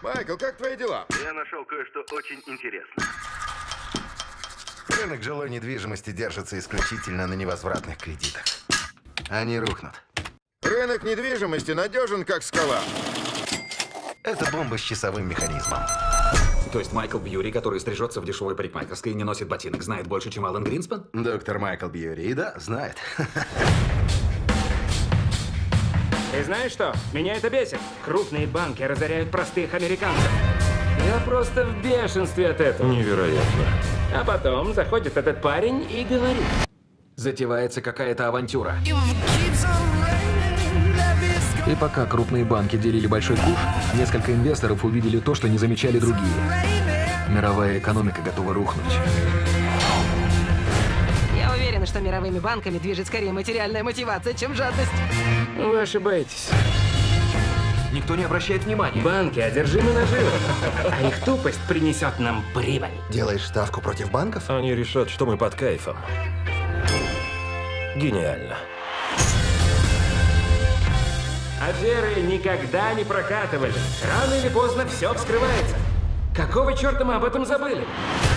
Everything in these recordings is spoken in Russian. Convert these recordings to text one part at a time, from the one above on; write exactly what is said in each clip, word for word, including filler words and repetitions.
Майкл, как твои дела? Я нашел кое-что очень интересное. Рынок жилой недвижимости держится исключительно на невозвратных кредитах. Они рухнут. Рынок недвижимости надежен, как скала. Это бомба с часовым механизмом. То есть Майкл Бьюри, который стрижется в дешевой парикмахерской и не носит ботинок, знает больше, чем Алан Гринспен? Доктор Майкл Бьюри, да, знает. Ты знаешь что? Меня это бесит. Крупные банки разоряют простых американцев. Я просто в бешенстве от этого. Невероятно. А потом заходит этот парень и говорит. Затевается какая-то авантюра. И пока крупные банки делили большой куш, несколько инвесторов увидели то, что не замечали другие. Мировая экономика готова рухнуть. Я уверена, что мировыми банками движет скорее материальная мотивация, чем жадность. Вы ошибаетесь. Никто не обращает внимания. Банки одержимы наживой, а их тупость принесет нам прибыль. Делаешь ставку против банков? Они решат, что мы под кайфом. Гениально. Аферы никогда не прокатывали. Рано или поздно все вскрывается. Какого черта мы об этом забыли?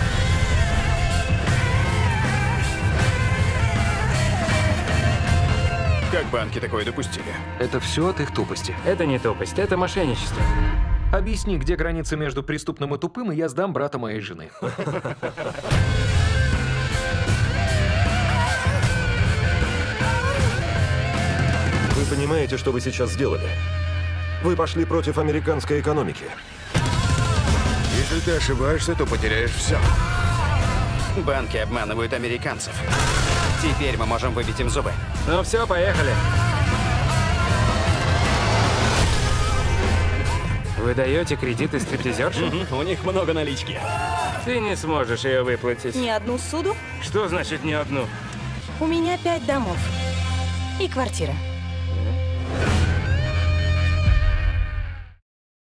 Как банки такое допустили? Это все от их тупости. Это не тупость, это мошенничество. Объясни, где граница между преступным и тупым, и я сдам брата моей жены. Вы понимаете, что вы сейчас сделали? Вы пошли против американской экономики. Если ты ошибаешься, то потеряешь все. Банки обманывают американцев. Теперь мы можем выбить им зубы. Ну все, поехали. Вы даете кредиты стриптизершам? У них много налички. Ты не сможешь ее выплатить. Не одну суду? Что значит не одну? У меня пять домов. И квартира.